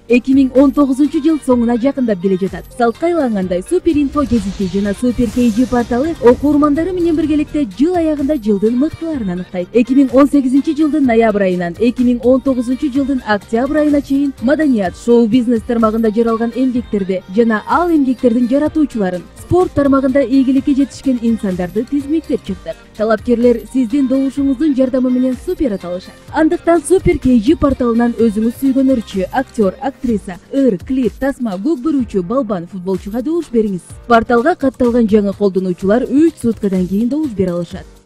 2019 соңуна жакындап келе жатат. Салтка айлангандай Супер Инфо гезити жана Супер KG порталы окурмандары менен биргеликте жыл аягында жылдын мыктыларын аныктайт. 2018 жылдын ноябрь айынан 2019 жылдын октябрь айына чейин маданият, шоу-бизнес тармагында жаралган эмгектерди жана ал эмгектердин жаратуучуларын, спорт тармагында ийгиликке жетишкен инсандарды тизмектеп чыктык. Талапкерлер сиздин добушуңуздун жардамы менен супер аталышат. Андыктан Супер KG порталынан өзүңүз сүйгөн ырчы, актер, актриса, клип, тасма, көк бүрүүчү, балбан, футболчуга добуш бериңиз. Порталга катталган жаңы колдонуучулар 3 суткадан кийин добуш бере алышат.